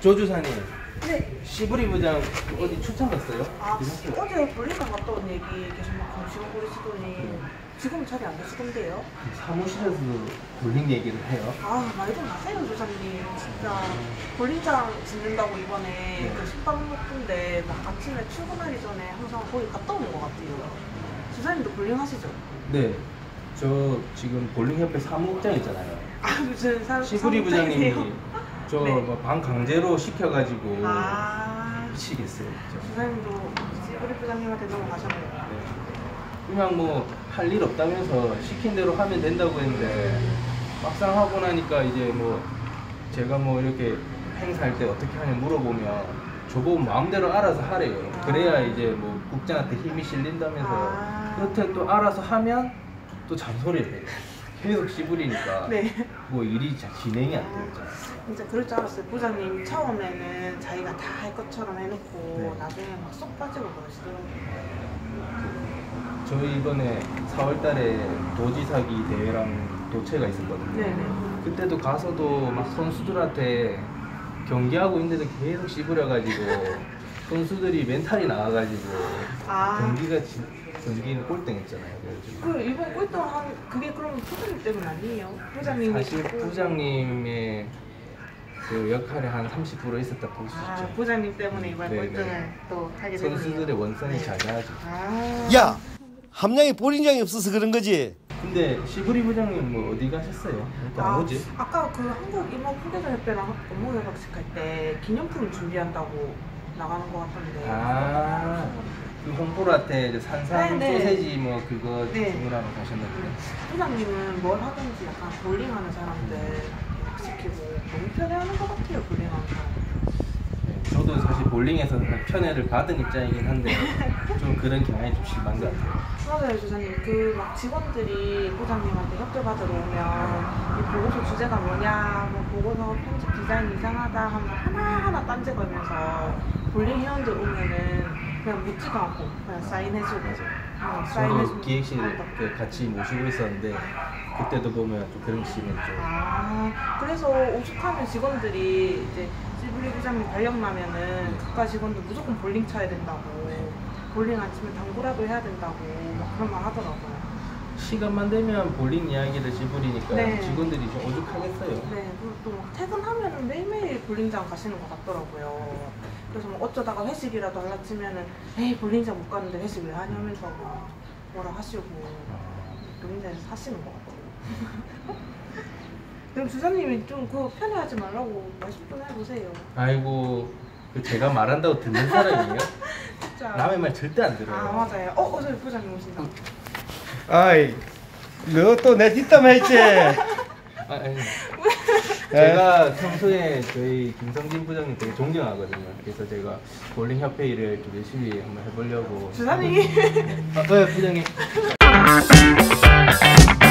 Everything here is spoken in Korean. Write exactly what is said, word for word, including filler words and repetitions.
조주사님. 네. 시부리 부장 어디 출장 갔어요? 아, 어제 볼링장 갔다 온 얘기 계속 막 정신을 부리시더니 네. 지금은 자리 안 계시던데요? 사무실에서 볼링 얘기를 해요? 아, 말 좀 마세요, 조사님. 진짜 볼링장 짓는다고 이번에 네. 그 식빵 먹던데 막 아침에 출근하기 전에 항상 거기 갔다 오는 것 같아요. 조사님도 볼링 하시죠? 네. 저 지금 볼링협회 사무국장 있잖아요. 아, 무슨 사, 시부리 부장님이 저 네. 방 강제로 시켜가지고 아, 미치겠어요. 조사님도 시부리 부장님한테 넘어가셨네요. 네. 그냥 뭐 할 일 없다면서 시킨 대로 하면 된다고 했는데 막상 하고 나니까 이제 뭐 제가 뭐 이렇게 행사할 때 어떻게 하냐 물어보면 저보고 마음대로 알아서 하래요. 아. 그래야 이제 뭐 국장한테 힘이 실린다면서 아. 여튼 또 알아서 하면 또 잔소리를 해요. 계속 씨부리니까 네. 뭐 일이 진행이 안 되죠. 진짜 그럴 줄 알았어요. 부장님 처음에는 자기가 다 할 것처럼 해놓고 네. 나중에 막 쏙 빠지고 그러시더라고요. 저희 이번에 사월 달에 도지사기 대회랑 도체가 있었거든요. 네네. 그때도 가서도 막 선수들한테 경기하고 있는데도 계속 씨부려가지고 선수들이 멘탈이 나와가지고 아. 경기가 지, 경기는 꼴등했잖아요. 그 이번 꼴등 한 그게 그럼 부장님 때문 아니에요? 부장님이 사실 부장님의 그 역할이 한 삼십 퍼센트 있었다 볼 수 아, 있죠. 부장님 때문에 이번 네네. 꼴등을 또 하게 되네요. 선수들의 원성이 잦아야죠. 아. 야! 함량에 볼링장이 없어서 그런 거지. 근데 시부리 부장님 뭐 어디 가셨어요? 아, 안 오지? 아까 그 한국 임업 후계자 협회랑 업무 협약식 할 때 기념품 준비한다고 나가는 것 같던데. 아, 그 홍보라테 산삼 네, 소세지 뭐 그거 네. 주문하러 가셨는데. 부장님은 뭘 하든지 약간 볼링하는 사람들 시키고 너무 편해하는 것 같아요. 볼링하는 사람. 저도 사실 볼링에서 편애를 받은 입장이긴 한데 좀 그런 경향이 좀 심한 것 같아요. 맞아요, 주사님. 그 막 직원들이 부장님한테 협조 받으러 오면 이 보고서 주제가 뭐냐, 뭐 보고서 편집 디자인 이상하다 하면 하나하나 딴지 걸면서 볼링 회원들 오면은 그냥 묻지도 않고 그냥 사인해주고 어, 저도 기획실 같이 모시고 있었는데 그때도 보면 좀 그런 식이면 좀. 아, 그래서 오죽하면 직원들이 이제 시부리 부장님 발령 나면은 그과 직원들 무조건 볼링 쳐야 된다고, 볼링 안 치면 당구라도 해야 된다고 막 그런 말 하더라고요. 시간만 되면 볼링 이야기를 시부리니까 네. 직원들이 좀 오죽하겠어요. 네, 그리고 또 막 퇴근하면은 매일매일 볼링장 가시는 것 같더라고요. 그래서 뭐 어쩌다가 회식이라도 하려 치면은 에이 볼링장 못 가는데 회식 왜 하냐면서 뭐라 하시고 볼링장에서 사시는 것 같아요. 그럼 주사님이 좀 그거 편애하지 말라고 말씀 좀 해보세요. 아이고, 제가 말한다고 듣는 사람이에요? 진짜. 남의 말 절대 안 들어요. 아, 맞아요. 어, 어, 저기 부장님 오신다. 아이, 너 또 내 뒷담 했지? 아, 아니. 제가 평소에 저희 김성진 부장님 되게 존경하거든요. 그래서 제가 볼링 협회 일을 좀 열심히 한번 해보려고. 주사님. 아, 네, 부장님.